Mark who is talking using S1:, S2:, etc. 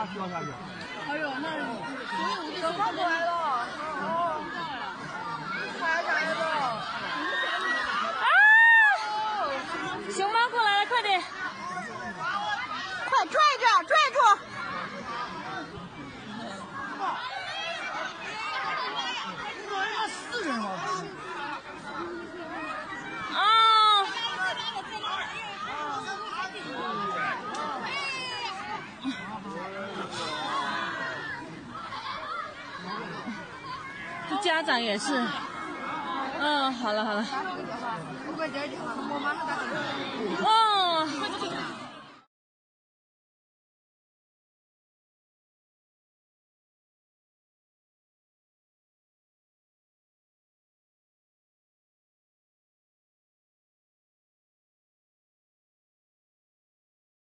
S1: 掉下去。
S2: 哎呦，那
S3: 熊猫过来了，哦，太吓人了！
S4: 啊！熊猫过来了，快点！
S3: 快拽着，拽住！
S1: 4人了。
S4: 啊！这家长也是。好了好了。
S3: 我给姐姐电话，我马上打电话。
S4: 哦。